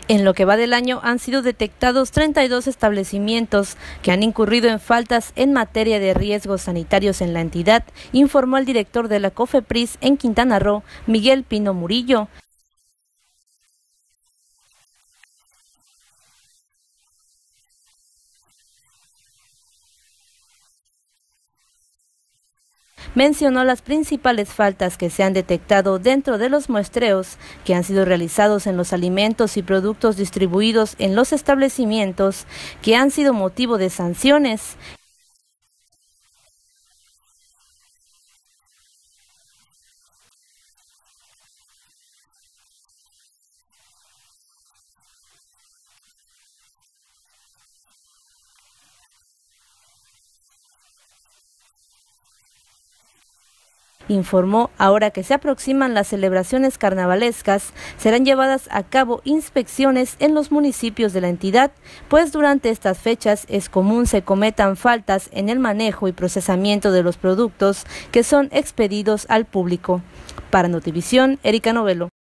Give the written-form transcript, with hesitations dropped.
En lo que va del año han sido detectados 32 establecimientos que han incurrido en faltas en materia de riesgos sanitarios en la entidad, informó el director de la COFEPRIS en Quintana Roo, Miguel Pino Murillo. Mencionó las principales faltas que se han detectado dentro de los muestreos que han sido realizados en los alimentos y productos distribuidos en los establecimientos que han sido motivo de sanciones. Informó, ahora que se aproximan las celebraciones carnavalescas, serán llevadas a cabo inspecciones en los municipios de la entidad, pues durante estas fechas es común se cometan faltas en el manejo y procesamiento de los productos que son expedidos al público. Para Notivisión, Erika Novelo.